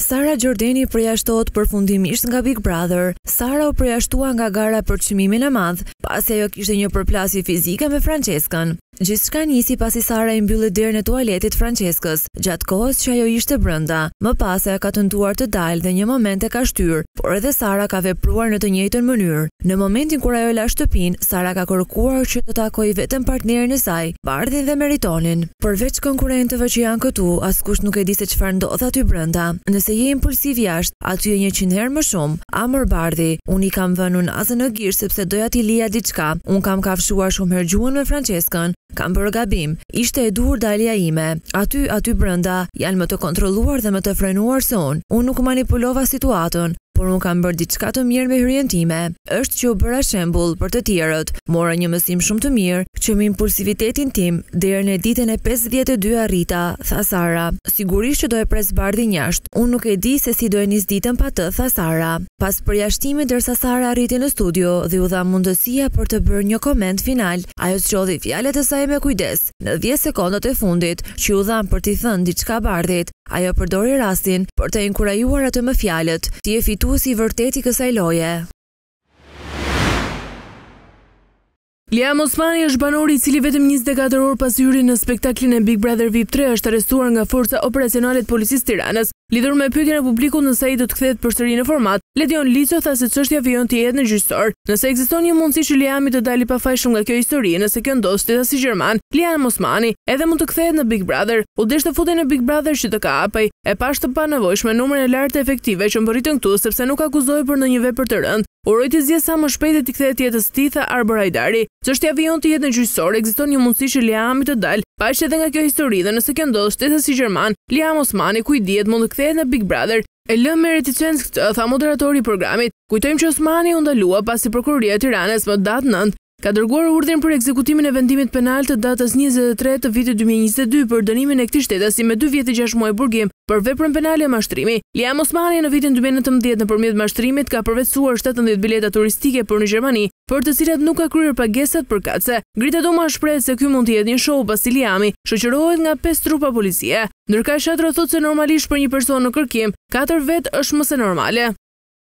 Sara Gjordeni përjashtohet përfundimisht nga Big Brother. Sara u përjashtua nga gara për çmimin e madh, pasi ajo kishte një përplasje fizike me Franceskën. Gjithçka nisi pasi Sara i mbylli derën e tualetit Franceskës, gjatë kohës që ajo ishte brenda. Më pas ajo ka tentuar të dalë dhe një moment e ka shtyr, por edhe Sara ka vepruar në të njëjtën mënyrë. Në momentin kur ajo la shtëpinë, Sara ka kërkuar që të takojë vetëm partnerin e saj, Bardhin dhe Meritonin. Përveç konkurrentëve që janë këtu, askush nuk e di se çfarë ndodh aty brenda. Nëse je impulsiv jashtë, aty e 100 herë më shumë. Amër Bardhi, unë i kam vënë nazën në gishtë sepse doja t'i lija diçka. Unë kam kafshuar shumë herë gjuhën me Franceskën. Kam bërë gabim, ishte e dur dalja ime. Aty brenda janë më të kontrolluar dhe më të frenuar se unë. Unë nuk manipulova situatën, por unë kam bërë diçka të mirë me hyrjen time. Është që u bëra shembull për të tjerët. Mora një mësim shumë të mirë, që me impulsivitetin tim, deri në ditën e 52 arrita, tha Sara. Sigurisht që do e pres Bardhin jashtë. Unë nuk e di se si do e nis ditën pa të, tha Sara. Pas përjashtimit derisa Sara arriti në studio dhe u dha mundësia për të bërë një koment final, ajo zgjodhi fjalët e saj me kujdes. Në 10 sekondat e fundit, që u dhan për t'i thënë diçka Bardhit, ajo përdori rastin për të inkurajuar atë me fjalët. Ti je fituesi i vërtet i kësaj loje. Liam Osmani është banori i cili vetëm 24 orë pas hyrjes në spektaklin e Big Brother VIP 3 është arrestuar nga forca operacionale të policisë Tiranës. Lidhur me pyetjen e publikut nëse ai do të kthehet përsëri në format, Ledion Liço tha se çështja vjen të jetë në gjyqësor. Nëse ekziston një mundësi që Liami të dalë i pafajshëm nga kjo histori, nëse kjo ndodh shteta si Gjerman, Liam Osmani edhe mund të kthehet në Big Brother. U desh të futej në Big Brother që të ka hapej, e pash të panevojshme numrin e lartë të efektive që mbërritën këtu sepse nuk akuzoi për ndonjë vepër të rëndë. Uroj të zgjedhë sa më shpejt e të kthehet jetës së tij, tha Arbor Hajdari. Çështja vjen të jetë në gjyqësor, ekziston një mundësi që Liami të dalë pash edhe nga kjo histori dhe nëse kjo ndodh shteta si Gjerman, Liam Osmani kujt dihet mund të kthehet në Big Brother. E lë me reticencë këtë, tha moderatori i programit. Kujtojmë që Osmani u ndalua pasi prokuroria e Tiranës më datë 9 ka dërguar urdhrin për ekzekutimin e vendimit penal të datës 23 të vitit 2022 për dënimin e këtij shtetësi me 2 vjet e 6 muaj burgim për veprën penale mashtrimi. Liam Osmani në vitin 2019 nëpërmjet mashtrimit ka përvetësuar 17 bileta turistike për në Gjermani, për të cilat nuk ka kryer pagesat përkatëse. Grita Doma shpreh se ky mund të jetë një show pasi Liami shoqërohet nga 5 trupa policie. Ndërka Shatro thotë se normalisht për një person në kërkim, 4 vet është më se normale.